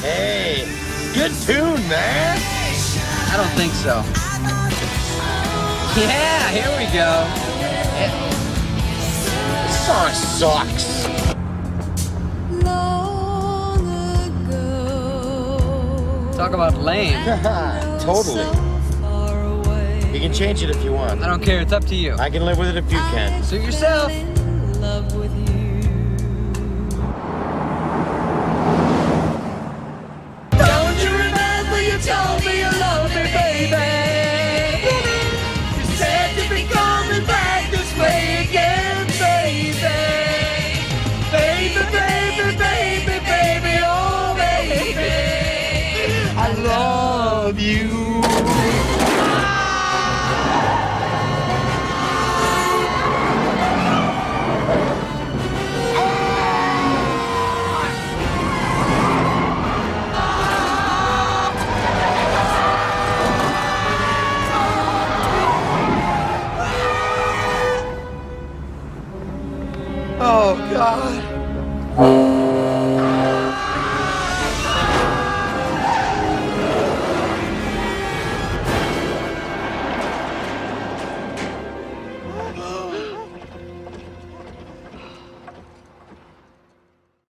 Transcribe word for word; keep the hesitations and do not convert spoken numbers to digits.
Hey, good tune, man. I don't think so. Yeah, here we go. This song sucks. Long ago. Talk about lame. Totally. You can change it if you want. I don't care, it's up to you. I can live with it if you can. Suit yourself. In love with you. Don't you remember you told me you loved me, baby? You said you'd be coming back this way again, baby. Baby, baby, baby, baby, oh baby, I love you. Oh, God.